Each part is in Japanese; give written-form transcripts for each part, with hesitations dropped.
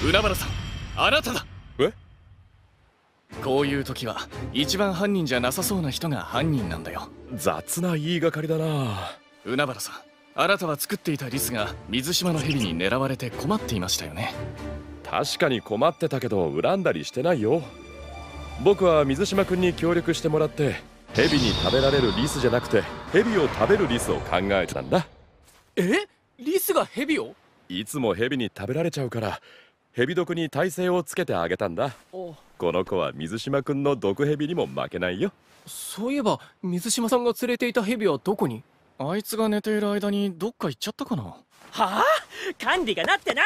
海原さん、あなただ。 え？ こういう時は一番犯人じゃなさそうな人が犯人なんだよ。 雑な言いがかりだな。 海原さん、あなたは作っていたリスが水島の蛇に狙われて困っていましたよね。 確かに困ってたけど恨んだりしてないよ。僕は水島君に協力してもらって蛇に食べられるリスじゃなくて蛇を食べるリスを考えてたんだ。 リスが蛇を？ いつも蛇に食べられちゃうから蛇毒に耐性をつけてあげたんだ。この子は水島君の毒蛇にも負けないよ。 そういえば水島さんが連れていた蛇はどこに？ あいつが寝ている間にどっか行っちゃったかな。 はあ、管理がなってない。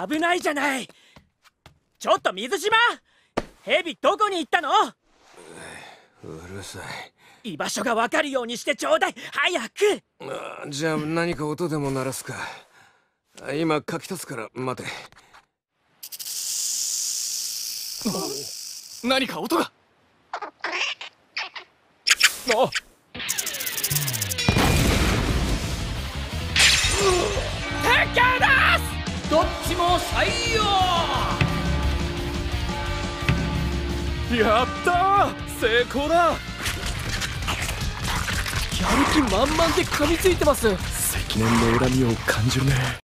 危ないじゃない。ちょっと水島、蛇どこに行ったの？ うるさ居場所がわかるようにしてちょうだい、早く。 じゃあ何か音でも鳴らすか。今書き立つから待て。 何か音が。 どっちも採用。 やったー、成功だ。 やる気満々で噛みついてます。 積年の恨みを感じるね。